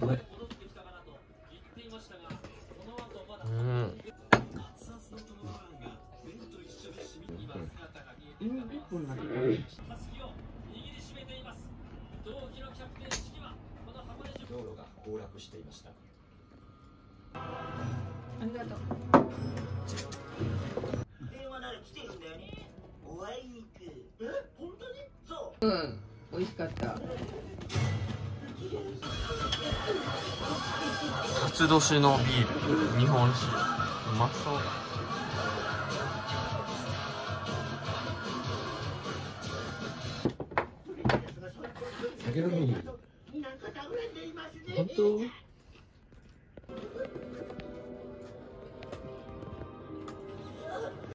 道路が崩落していました。 ありがとう。 電話なら来てるんだよね。お会いに行く。本当に？そう。 うん、美味しかった。 辰年のビール、日本酒、うまそうだ。 酒飲み。 なんか倒れていますね。 本当？